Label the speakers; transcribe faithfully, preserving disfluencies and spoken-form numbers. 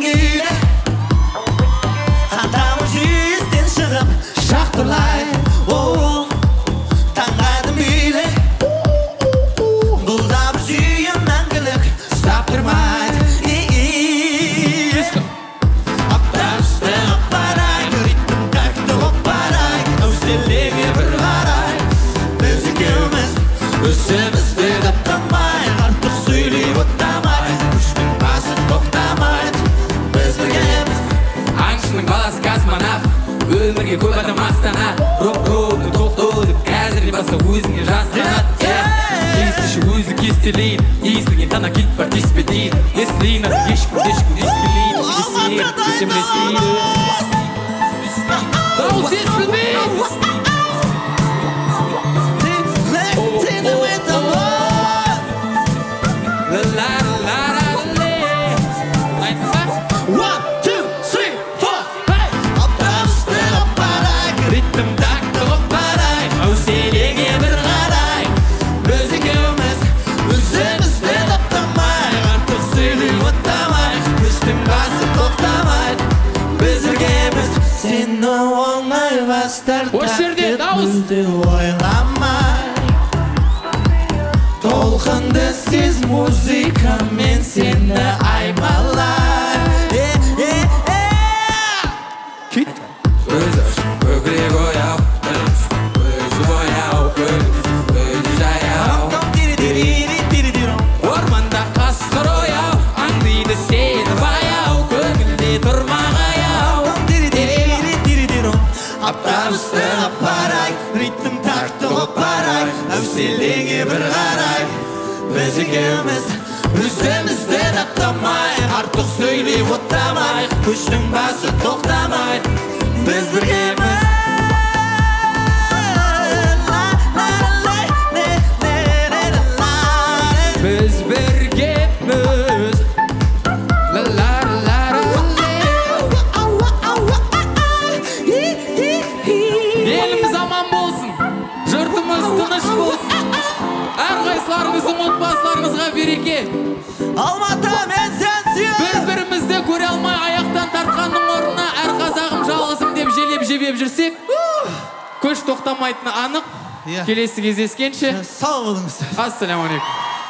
Speaker 1: келе Қандамы жүйістен шығып шақтылай Таңғадым үйле Бұл да бір жүйім мәңгілік ұстап тұрмайды Аптап үсті апарай Ритм-Такты боп барай Әуселеге бір қарай Біз екеуміз өзімізді таптамай Артық сөйлей оттамай Күштің басы тоқтамайды Біз біргеміз
Speaker 2: Аңшының баласы космонавт Өмірге көп адам астанат Роп-ропты тоқтодып Қазірден басқа өзіңе жасқанат Естіші өзі кестелейін Естілген тана кит бар теспедейін Естілейін ады ешкім ешкім естілейін Есейін есемлесейін Дауыс естілмейін
Speaker 1: Ритм-Такты боп барай Әуселеге бір қарай Біз екеуміз өзімізді таптамай Артық сөйлей оттамай Күштің басы тоқтамайды Біз біргеміз Сені оңай бастарда мүлде ойламай Толқынды сез музыкамен сені аймалай Кит
Speaker 2: Өзі көкірек ояу Өзі бояу Өзі жаяу Орманда қасқыр ояу Аңдиды сені баяу Көңілде тұрмағаяу
Speaker 1: Аптап үсті апарай Ритм-Такты боп барай Әуселеге бір қарай Біз екеуміз өзімізді таптамай Артық сөйлей оттамай Күштің басы тоқтамай Біз біргеміз
Speaker 2: Біз біргеміз Еліміз аман болсын Жұртымыз тыныш болсын Әрқайсыларыңыздың отбасыларыңызға береке
Speaker 1: Алматы мен сенсіз
Speaker 2: Бір-бірімізді көре алмай аяқтан тартқанның орнына әр қазағым жалғызым деп желеп-жебеп жүрсек көш тоқтамайтыны анық. Келесі кездескенше
Speaker 1: сау болыңыздар.
Speaker 2: Ассаламу алейкум.